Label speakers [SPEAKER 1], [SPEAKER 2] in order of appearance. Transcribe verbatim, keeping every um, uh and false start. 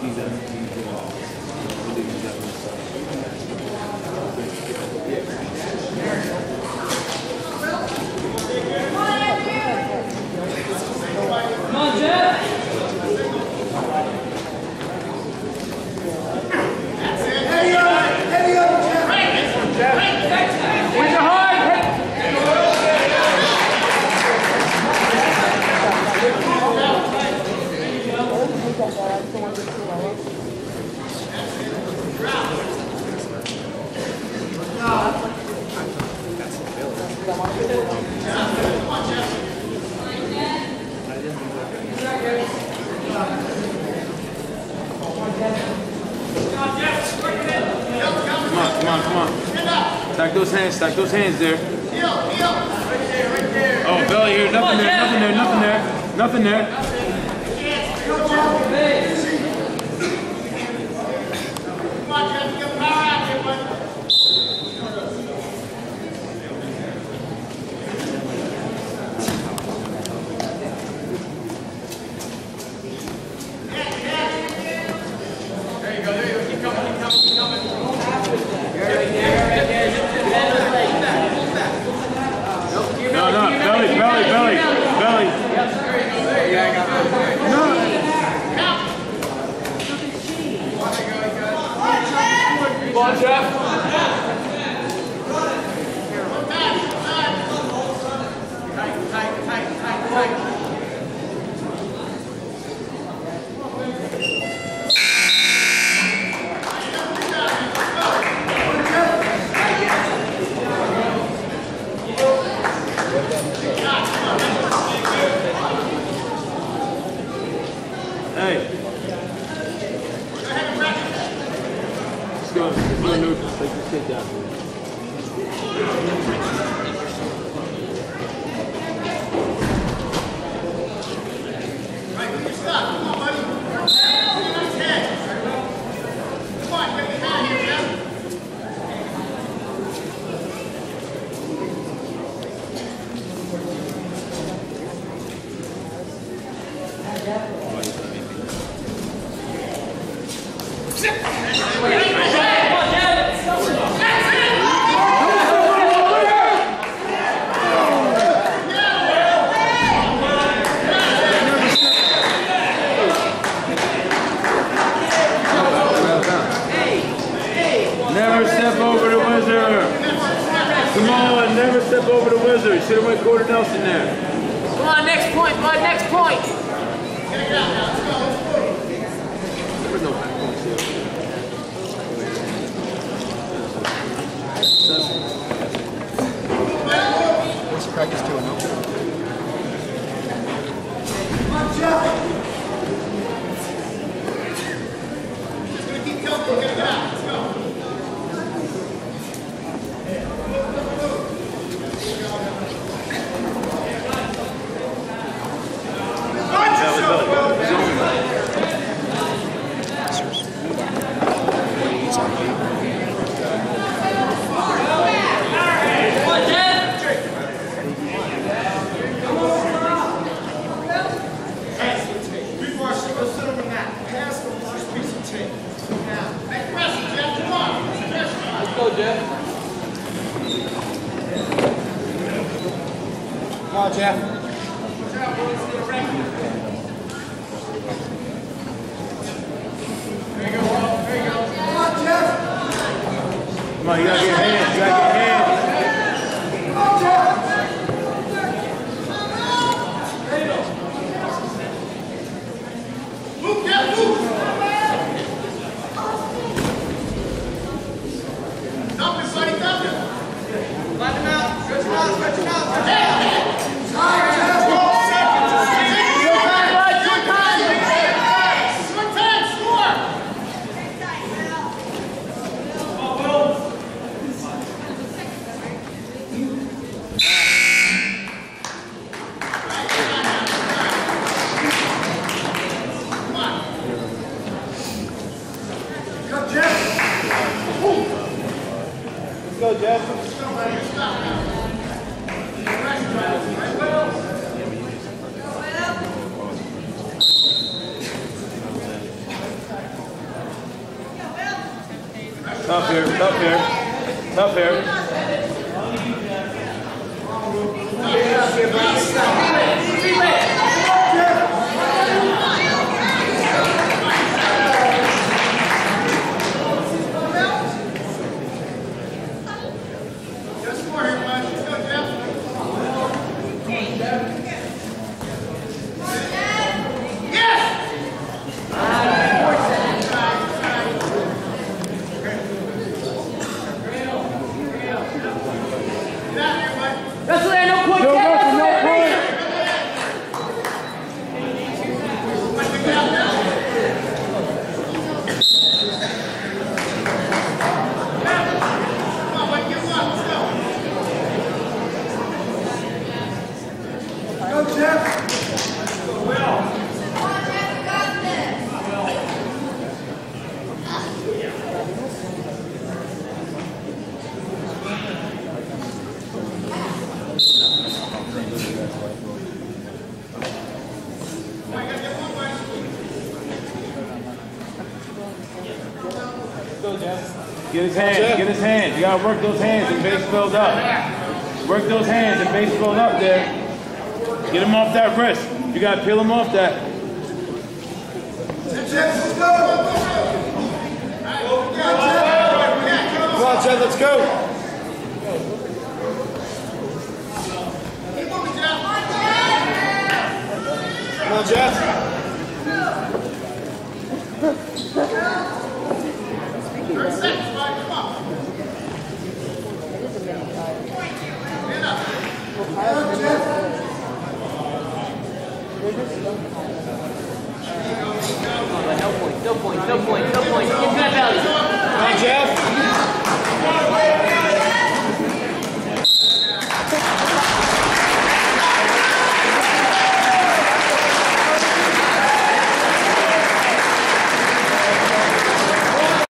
[SPEAKER 1] Stack those hands, stack those hands there. Oh, belly here, nothing there, nothing there, nothing there, nothing there.
[SPEAKER 2] Come on, Jeff, get power out here, bud. There you go, there you go, keep coming, keep coming, keep coming.
[SPEAKER 1] No, no, belly, belly, belly, belly. No. Come on, Jeff.
[SPEAKER 2] Tight, tight, tight, tight, tight.
[SPEAKER 1] Hey. Let's go. Let's go neutral. Take this shit down.
[SPEAKER 2] Right, get your stuff. Come on, buddy. Nice head. Come on, get your hand here, Jeff.
[SPEAKER 1] Never step over the wizard. Come on, never step over the wizard. Should have went quarter Nelson there.
[SPEAKER 3] Come on, next point, bud, next point.
[SPEAKER 2] Get it out now. Let's go. Let's go.
[SPEAKER 1] There was no back points here.
[SPEAKER 4] Let's practice two and oh.
[SPEAKER 2] Come on, Jeff. It's going to keep coming. We're going to get out. Let's go.
[SPEAKER 1] Go, Jeff.
[SPEAKER 4] Come on, Jeff.
[SPEAKER 2] There you go, Rob. There you go. Come on, Jeff.
[SPEAKER 1] Come on, you gotta get hands. You gotta get hands.
[SPEAKER 2] Come on, Jeff. Move, Jeff, move. Dump it, buddy, dump it. Let him out. Stretch him out, stretch him out, stretch him out. Time, Jeff. twelve seconds. Your time, bud, your time. Your time, score. Come on. Go, Jeff.
[SPEAKER 4] Let's go, Jeff.
[SPEAKER 1] Tough here, tough here, tough here.
[SPEAKER 3] Wrestle there, no point,
[SPEAKER 1] No,
[SPEAKER 3] Jeff,
[SPEAKER 1] Russell,
[SPEAKER 3] wrestle
[SPEAKER 1] no
[SPEAKER 3] there,
[SPEAKER 1] point.
[SPEAKER 2] Go, Jeff.
[SPEAKER 1] Get his hands, get his hands. You gotta work those hands and base filled up. Work those hands and base filled up there. Get him off that wrist. You gotta peel him off that.
[SPEAKER 4] Come on, Jeff, let's go. Come on, Jeff.
[SPEAKER 3] No point, no point, no point, no point. Get to that belly.
[SPEAKER 4] Come on, Jeff.